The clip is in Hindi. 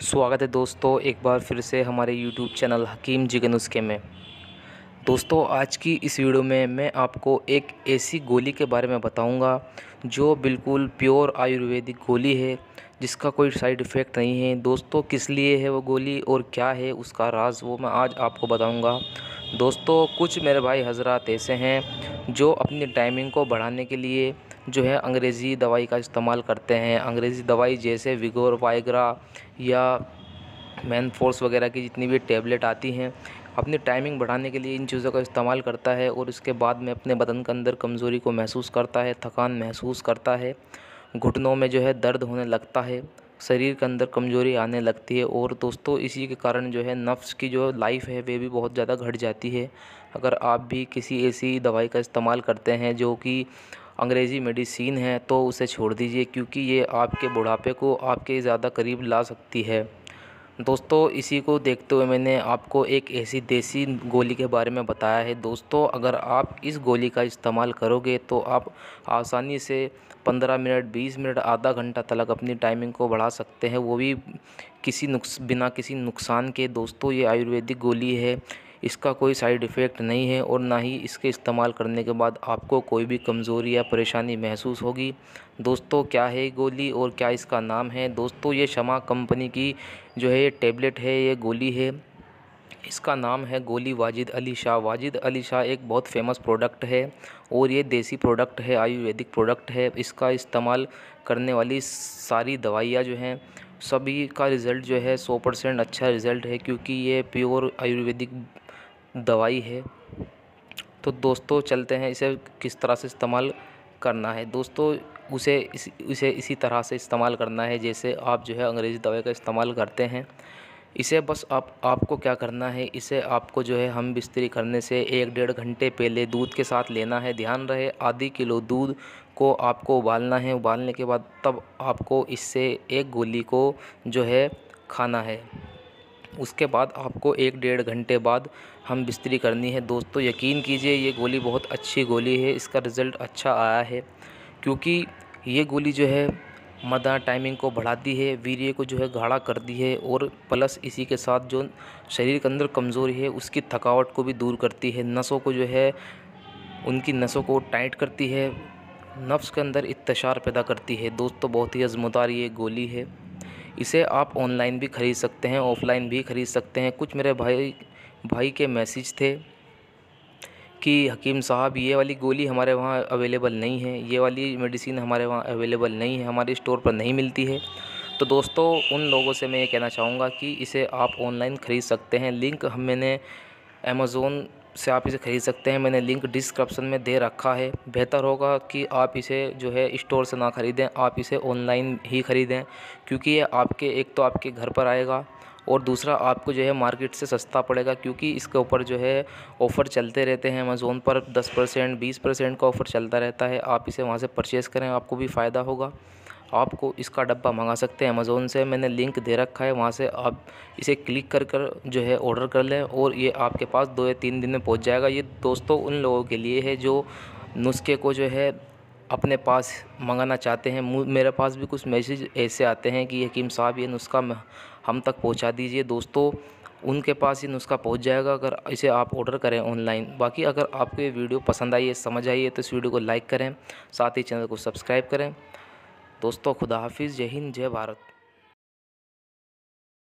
स्वागत है दोस्तों एक बार फिर से हमारे YouTube चैनल हकीम जी के नुस्खे में। दोस्तों आज की इस वीडियो में मैं आपको एक ऐसी गोली के बारे में बताऊंगा जो बिल्कुल प्योर आयुर्वेदिक गोली है, जिसका कोई साइड इफ़ेक्ट नहीं है। दोस्तों किस लिए है वो गोली और क्या है उसका राज, वो मैं आज आपको बताऊंगा। दोस्तों कुछ मेरे भाई हजरात ऐसे हैं जो अपनी टाइमिंग को बढ़ाने के लिए जो है अंग्रेज़ी दवाई का इस्तेमाल करते हैं। अंग्रेज़ी दवाई जैसे विगोर, वाइग्रा या मैन फोर्स वगैरह की जितनी भी टैबलेट आती हैं, अपनी टाइमिंग बढ़ाने के लिए इन चीज़ों का इस्तेमाल करता है और उसके बाद में अपने बदन के अंदर कमज़ोरी को महसूस करता है, थकान महसूस करता है, घुटनों में जो है दर्द होने लगता है, शरीर के अंदर कमज़ोरी आने लगती है। और दोस्तों इसी के कारण जो है नफ्स की जो लाइफ है वे भी बहुत ज़्यादा घट जाती है। अगर आप भी किसी ऐसी दवाई का इस्तेमाल करते हैं जो कि अंग्रेज़ी मेडिसिन है तो उसे छोड़ दीजिए, क्योंकि ये आपके बुढ़ापे को आपके ज़्यादा करीब ला सकती है। दोस्तों इसी को देखते हुए मैंने आपको एक ऐसी देसी गोली के बारे में बताया है। दोस्तों अगर आप इस गोली का इस्तेमाल करोगे तो आप आसानी से 15 मिनट, 20 मिनट, आधा घंटा तक अपनी टाइमिंग को बढ़ा सकते हैं, वो भी बिना किसी नुकसान के। दोस्तों ये आयुर्वेदिक गोली है, इसका कोई साइड इफ़ेक्ट नहीं है और ना ही इसके इस्तेमाल करने के बाद आपको कोई भी कमज़ोरी या परेशानी महसूस होगी। दोस्तों क्या है गोली और क्या इसका नाम है? दोस्तों ये शमा कंपनी की जो है ये टैबलेट है, ये गोली है। इसका नाम है गोली वाजिद अली शाह। वाजिद अली शाह एक बहुत फेमस प्रोडक्ट है और ये देसी प्रोडक्ट है, आयुर्वेदिक प्रोडक्ट है। इसका इस्तेमाल करने वाली सारी दवाइयाँ जो हैं सभी का रिज़ल्ट जो है 100% अच्छा रिज़ल्ट है, क्योंकि ये प्योर आयुर्वेदिक दवाई है। तो दोस्तों चलते हैं इसे किस तरह से इस्तेमाल करना है। दोस्तों उसे इसी तरह से इस्तेमाल करना है जैसे आप जो है अंग्रेज़ी दवाई का इस्तेमाल करते हैं। इसे बस आपको क्या करना है, इसे आपको जो है हम बिस्तरी करने से 1-1.5 घंटे पहले दूध के साथ लेना है। ध्यान रहे आधी किलो दूध को आपको उबालना है। उबालने के बाद तब आपको इससे एक गोली को जो है खाना है। उसके बाद आपको 1-1.5 घंटे बाद हम बिस्तरी करनी है। दोस्तों यकीन कीजिए ये गोली बहुत अच्छी गोली है, इसका रिज़ल्ट अच्छा आया है, क्योंकि ये गोली जो है मर्दाना टाइमिंग को बढ़ाती है, वीर्य को जो है गाढ़ा करती है और प्लस इसी के साथ जो शरीर के अंदर कमज़ोरी है उसकी थकावट को भी दूर करती है, नसों को जो है उनकी नसों को टाइट करती है, नफ्स के अंदर इत्तेशार पैदा करती है। दोस्तों बहुत ही अज़मदार ये गोली है। इसे आप ऑनलाइन भी ख़रीद सकते हैं, ऑफ़लाइन भी ख़रीद सकते हैं। कुछ मेरे भाई के मैसेज थे कि हकीम साहब ये वाली गोली हमारे वहाँ अवेलेबल नहीं है, ये वाली मेडिसिन हमारे वहाँ अवेलेबल नहीं है, हमारे स्टोर पर नहीं मिलती है। तो दोस्तों उन लोगों से मैं ये कहना चाहूँगा कि इसे आप ऑनलाइन ख़रीद सकते हैं। लिंक मैंने अमेज़ोन से आप इसे ख़रीद सकते हैं, मैंने लिंक डिस्क्रिप्शन में दे रखा है। बेहतर होगा कि आप इसे जो है स्टोर से ना ख़रीदें, आप इसे ऑनलाइन ही ख़रीदें, क्योंकि ये आपके एक तो आपके घर पर आएगा और दूसरा आपको जो है मार्केट से सस्ता पड़ेगा, क्योंकि इसके ऊपर जो है ऑफ़र चलते रहते हैं। अमेज़ोन पर 10%, 20% का ऑफ़र चलता रहता है। आप इसे वहाँ से परचेज़ करें, आपको भी फ़ायदा होगा। आपको इसका डब्बा मंगा सकते हैं अमेज़ोन से, मैंने लिंक दे रखा है, वहाँ से आप इसे क्लिक कर जो है ऑर्डर कर लें और ये आपके पास 2 या 3 दिन में पहुँच जाएगा। ये दोस्तों उन लोगों के लिए है जो नुस्खे को जो है अपने पास मंगाना चाहते हैं। मेरे पास भी कुछ मैसेज ऐसे आते हैं कि हकीम साहब ये नुस्खा हम तक पहुंचा दीजिए। दोस्तों उनके पास ये नुस्खा पहुंच जाएगा अगर इसे आप ऑर्डर करें ऑनलाइन। बाकी अगर आपको ये वीडियो पसंद आई है, समझ आई है, तो इस वीडियो को लाइक करें, साथ ही चैनल को सब्सक्राइब करें। दोस्तों खुदा हाफिज़, जय हिंद, जय भारत।